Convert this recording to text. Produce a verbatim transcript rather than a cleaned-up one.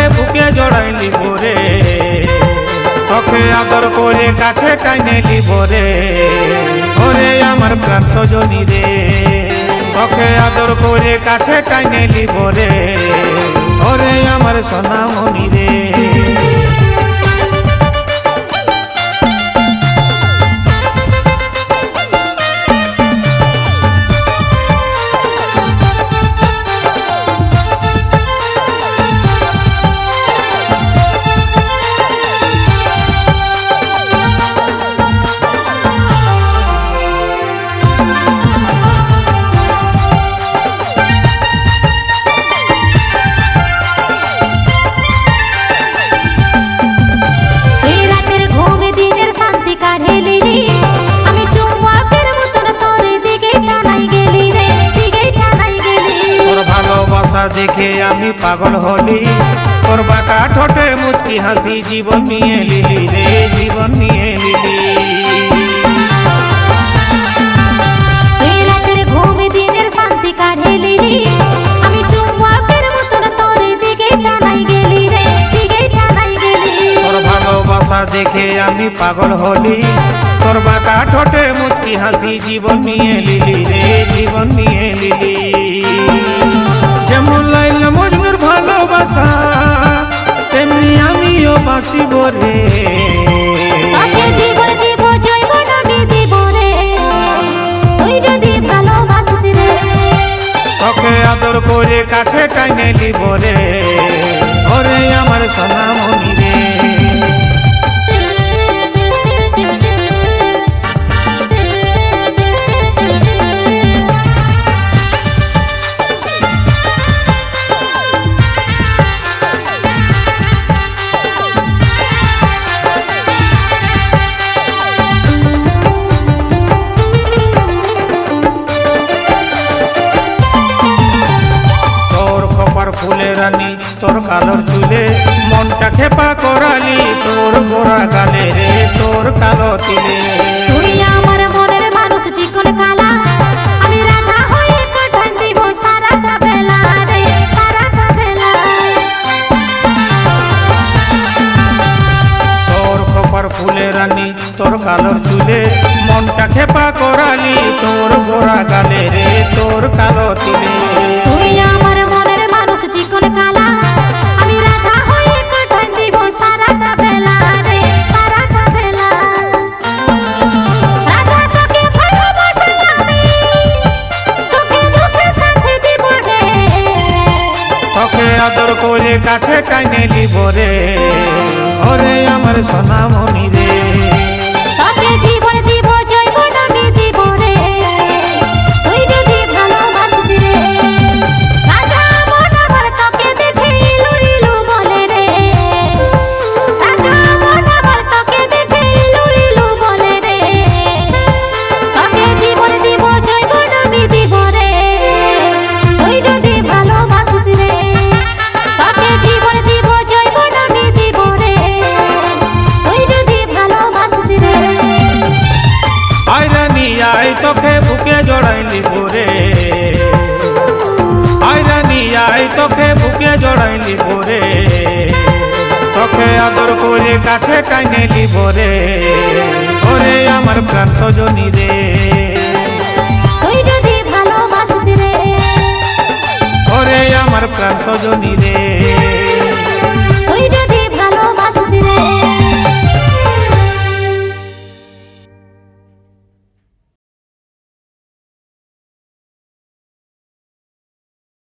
বুকে জড়াই লিব রে, তোকে আদর করে কাছে টাইনে লিব রে, ওরে আমার প্রাণ সজনী রে, তোকে আদর করে কাছে টাইনে লিব রে, ওরে আমার সোনামণি রে। দেখে আমি পাগল হলি, তোর বাঁকা ঠোঁটে মুচকি হাসি জীবন নিয়ে লিলি রে, জীবন নিয়ে লিলি। এই রাতের ঘুম দিনের শান্তি কাঢ়ে লিলি, আমি চুম্বকের মতন তোর দিকে টানাই গেলি রে, দিকে টানাই গেলি। তোর ভালোবাসা দেখে আমি পাগল হলি, তোর বাঁকা ঠোঁটে মুচকি হাসি জীবন নিয়ে লিলি রে, জীবন নিয়ে লিলি। যেমন লাইলা মজনুর ভালোবাসা তেমনি আমিও বাসিব রে, তোকে জীবন দিব জৈবন আমি দিব রে, তুই যদি ভালোবাসিস রে, তোকে আদর করে কাছে টাইনে লিব রে, ওরে আমার সোনামণি রে। ফুলে রানী তোর কালোর চুলে মনটা খেপা করালি, তোর গোরা গালে রে তোর কালো তিলে। তুই আমার মনের মানুষ চিকন কালা, আমি রাধা হয়ে কাটান দিব সারাটা বেলা রে, সারাটা বেলা। তোর খোপার ফুলে রানী তোর কালোর চুলে মনটা খেপা করালি, তোর গোরা গালে রে তোর কালো তিলে। তুই আমার মনের মানুষ চিকন কালা, আমি রাধা হয়ে কাটান দিব সারাটা বেলা রে, সারাটা বেলা। রাধা তোকে ভালোবাসি আমি, সুখে দুঃখে সাথে দিব রে, তোকে আদর করে কাছে টাইনে লিব রে, ওরে আমার সোনামণি রে। তোকে জীবন দিব জৈবন আমি দিব রে, তুই যদি ভালোবাসিস রে। রাজা মন আমার তোকে দেখে ইলু ইলু বলে রে, রাজা মন আমার তোকে দেখে ইলু ইলু বলে রে, তোকে জীবন দিব জৈবন আমি দিব রে, তুই যদি ভালোবাসিস রে। তোকে জীবন দিব জৈবন আমি দিব রে, তুই যদি ভালোবাসিস রে। আয় রানী আয় তোকে বুকে জড়াই লিব রে, আয় রানী আয় তোকে বুকে জড়াই লিব রে, তোকে আদর করে কাছে টাইনে লিব রে, ওরে আমার প্রাণ সজনী রে, তুই যদি ভালোবাসিস রে, ওরে আমার প্রাণ সজনী রে।